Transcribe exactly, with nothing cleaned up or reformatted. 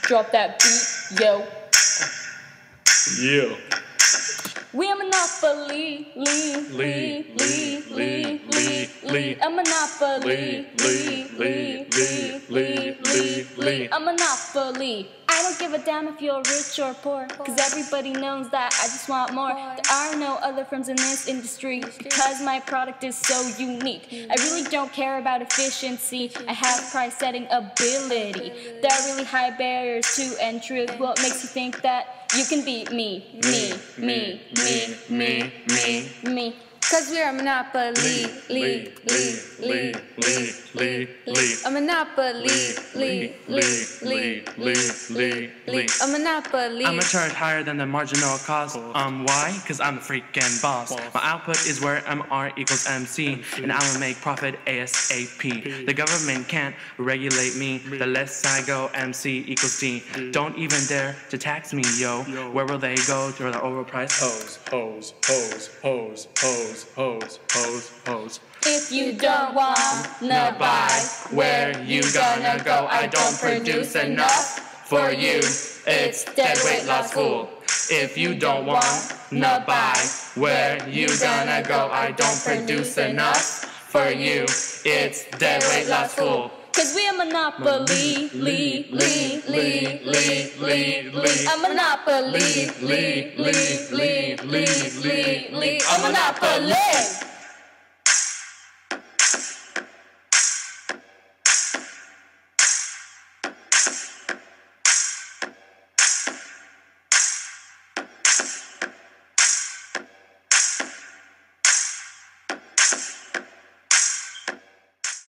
Drop that beat, yo. Yeah. We a monopoly, lee, lee, lee, lee, lee, lee. A monopoly, lee, lee, lee, lee, lee, lee. A monopoly. I don't give a damn if you're rich or poor, cause everybody knows that I just want more. There are no other firms in this industry, because my product is so unique. I really don't care about efficiency, I have price setting ability. There are really high barriers to entry. What makes you think that you can beat me? Me, me, me, me, me, me. Cause we're a monopoly, lee, lee, lee, lee, lee, lee. A monopoly, lee, lee, lee, lee, lee, lee. A monopoly. I'ma charge higher than the marginal cost. Um, why? Cause I'm the freaking boss. My output is where M R equals M C, and I'ma make profit ASAP. The government can't regulate me. The less I go, M C equals D. Don't even dare to tax me, yo. Where will they go to the overpriced hoes? Hose, hose, hose, hose. Hose, hose, hose. If you don't wanna buy, where you gonna go? I don't produce enough for you. It's dead weight loss fool. If you don't wanna buy, where you gonna go? I don't produce enough for you. It's dead weight loss fool. Cause we a monopoly, lee, lee, lee, lee, lee, lee. A monopoly, lee, lee, lee, lee, lee, lee. A monopoly.